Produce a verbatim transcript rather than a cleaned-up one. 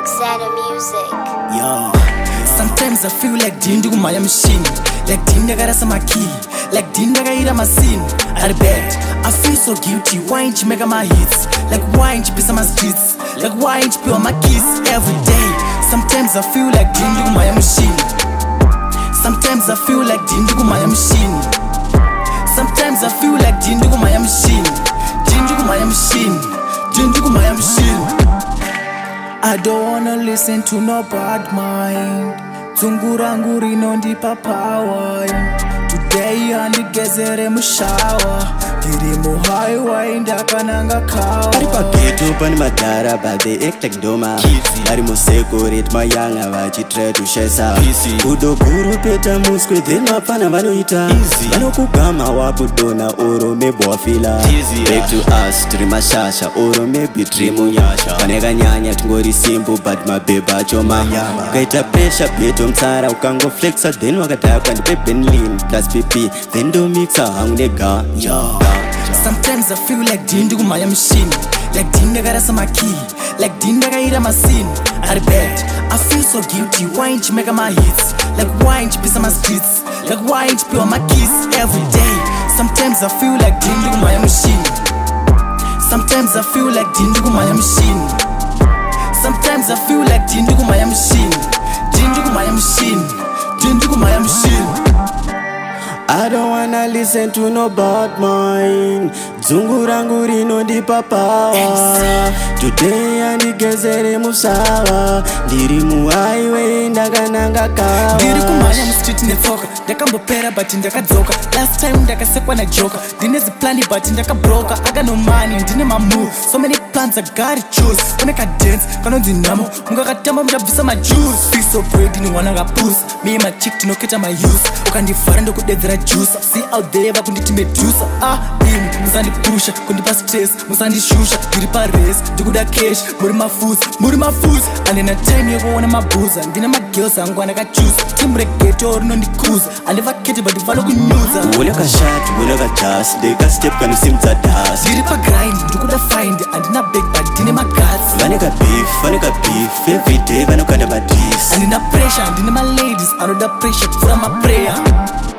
Roxana music. Yo, sometimes I feel like Dindu Maya machine, like Dinda got some key, like Dinda got a machine. I bet I feel so guilty. Why ain't you make my hits? Like why ain't you piss on my streets? Like why ain't you pay on my keys every day? Sometimes I feel like Dindu Maya machine. Sometimes I feel like Dindu Maya machine. Sometimes I feel like Dindu Maya machine. Dindu Maya machine. Dindu Maya machine. I don't wanna listen to no bad mind. Tunguranguri no ndipa power. Today andigezere mushawa. Diri mu highway ndakananga kawa. Ari pa ghetto pani madara but they act like doma. Ari mu security mayanga vachi try to shesa. Kudo guru peta muskwe then mapana vanoita. Vanokugama wakudona oro maybe wafila. Back to us tiri mashasha oro maybe tiri munyasha. Paneka nyanya tungori simple but mabeba choma. Ukaita pressure beto mtsara ukango flexa then wakadaka ndipe Benlin plus P P then do mixa hangunega. Yo. Sometimes I feel like Dindu Maya machine, like Dinda got some key, like Dinda got a machine. I bet I feel so guilty. Why ain't you make my hits? Like why ain't you piss on my streets? Like why ain't you pay on my keys every day? Sometimes I feel like Dindu Maya machine. Sometimes I feel like Dindu Maya machine. Sometimes I feel like Dindu Maya machine. Dindu Maya machine. Dindu Maya machine. I don't wanna listen to no bad mind. Zunguranguri no ndipa power. Today andigezere musawa. Ndiri mu highway ndakananga kawa. Ndiri kumanya mu street netsoka. Ndakambopera but ndakadzoka. Last time ndakasekwa na joka. Ndine ziplani but ndakabroka. I got no money, ndine mamu. So many plans I gotta choose. Koneka dance, kanonzi namo. Mukakatamba mtabvisa ma juice. Feel so brave ni wananga puss. Me and my chick tinoketa my use. Ukandifara ndokudedzera juice. See out there vakunditi medusa. Ah, bim, musandipusha, kundipa stress, musandishusha. Ndiri pa race, ndikuda cash, muri mafoods, muri mafoods. Andina time yekuona mabuza, ndina magirls angu andakachusa. Timbre ghetto rinondikuza, andivaketi but ndivalo kunyuza. Uleka shot, uleka just, deka step kanu simza das. Ndiri pa grind, ndikuda find, andina big but ndine maguts. Vaneka beef, vaneka beef, every day vanokanda badis. Andina pressure, ndine my ladies, anoda pressure, kufura my prayer.